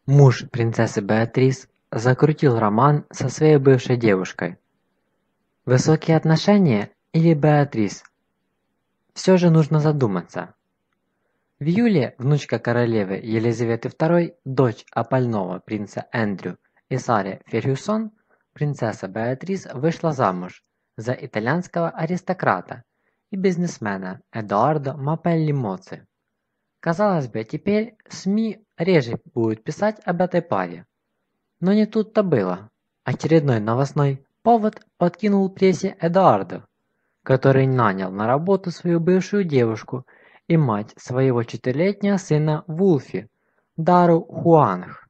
Муж принцессы Беатрис закрутил роман со своей бывшей девушкой. Высокие отношения или Беатрис? Все же нужно задуматься. В июле внучка королевы Елизаветы II, дочь опального принца Эндрю и Сари Фергюсон, принцесса Беатрис вышла замуж за итальянского аристократа и бизнесмена Эдуардо Мапелли Моци. Казалось бы, теперь СМИ реже будут писать об этой паре. Но не тут-то было. Очередной новостной повод подкинул прессе Эдуардо, который нанял на работу свою бывшую девушку и мать своего 4-летнего сына Вулфи, Дару Хуанг.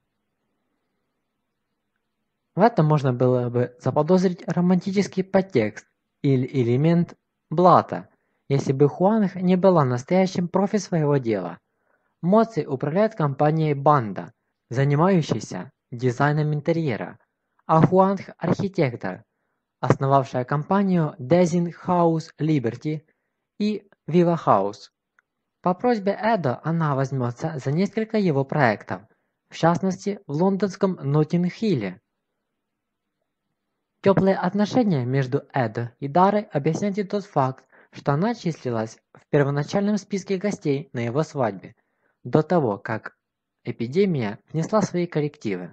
В этом можно было бы заподозрить романтический подтекст или элемент блата, если бы Хуанг не была настоящим профи своего дела. Моци управляет компанией Банда, занимающейся дизайном интерьера, а Хуанг – архитектор, основавшая компанию Design House Liberty и Viva House. По просьбе Эдо она возьмется за несколько его проектов, в частности в лондонском Ноттинг-Хилле. Теплые отношения между Эдо и Дарой объясняет и тот факт, что она числилась в первоначальном списке гостей на его свадьбе, до того, как эпидемия внесла свои коррективы.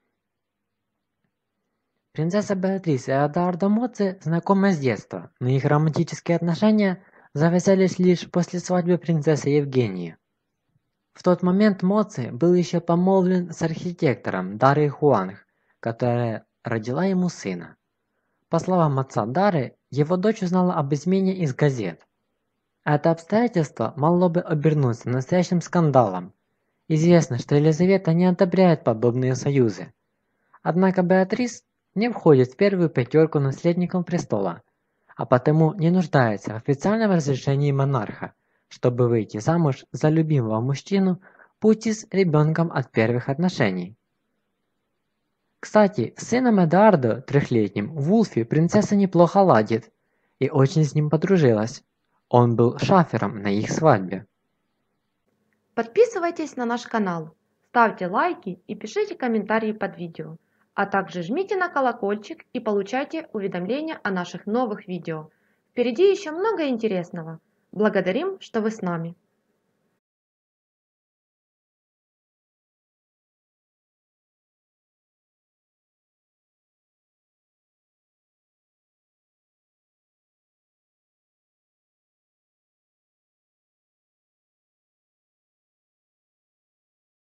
Принцесса Беатрис и Эдуардо Моци знакомы с детства, но их романтические отношения завязались лишь после свадьбы принцессы Евгении. В тот момент Моци был еще помолвлен с архитектором Дарой Хуанг, которая родила ему сына. По словам отца Дары, его дочь узнала об измене из газет. Это обстоятельство могло бы обернуться настоящим скандалом. Известно, что Елизавета не одобряет подобные союзы. Однако Беатрис не входит в первую пятерку наследников престола, а потому не нуждается в официальном разрешении монарха, чтобы выйти замуж за любимого мужчину, пусть и с ребенком от первых отношений. Кстати, с сыном Эдуардо, 3-летним, Вулфи, принцесса неплохо ладит и очень с ним подружилась. Он был шафером на их свадьбе. Подписывайтесь на наш канал, ставьте лайки и пишите комментарии под видео, а также жмите на колокольчик и получайте уведомления о наших новых видео. Впереди еще много интересного. Благодарим, что вы с нами.